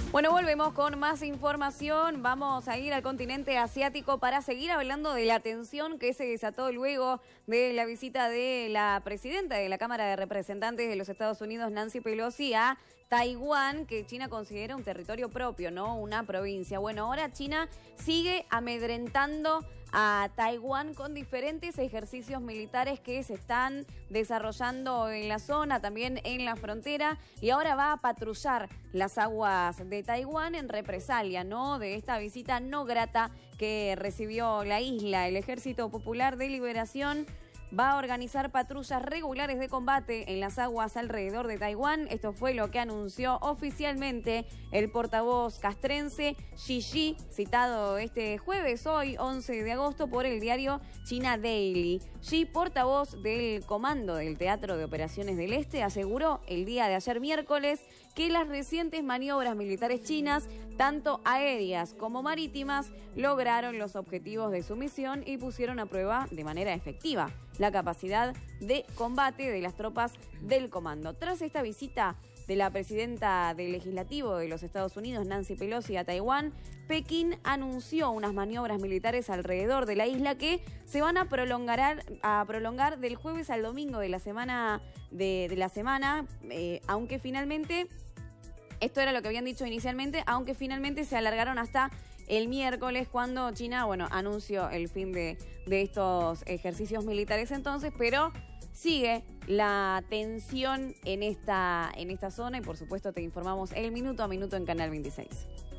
Bueno, volvemos con más información. Vamos a ir al continente asiático para seguir hablando de la tensión que se desató luego de la visita de la presidenta de la Cámara de Representantes de los Estados Unidos, Nancy Pelosi, a Taiwán, que China considera un territorio propio, no una provincia. Bueno, ahora China sigue amedrentando a Taiwán con diferentes ejercicios militares que se están desarrollando en la zona, también en la frontera, y ahora va a patrullar las aguas de Taiwán en represalia, ¿no?, de esta visita no grata que recibió la isla. El Ejército Popular de Liberación va a organizar patrullas regulares de combate en las aguas alrededor de Taiwán. Esto fue lo que anunció oficialmente el portavoz castrense Xi Yi, citado este jueves, hoy 11 de agosto, por el diario China Daily. Xi, portavoz del Comando del Teatro de Operaciones del Este, aseguró el día de ayer miércoles que las recientes maniobras militares chinas, tanto aéreas como marítimas, lograron los objetivos de su misión y pusieron a prueba de manera efectiva la capacidad de combate de las tropas del comando. Tras esta visita de la presidenta del Legislativo de los Estados Unidos, Nancy Pelosi, a Taiwán, Pekín anunció unas maniobras militares alrededor de la isla que se van a prolongar del jueves al domingo de la semana, aunque finalmente, esto era lo que habían dicho inicialmente, aunque finalmente se alargaron hasta el miércoles, cuando China, anunció el fin de estos ejercicios militares entonces, pero sigue la tensión en esta zona y por supuesto te informamos el minuto a minuto en Canal 26.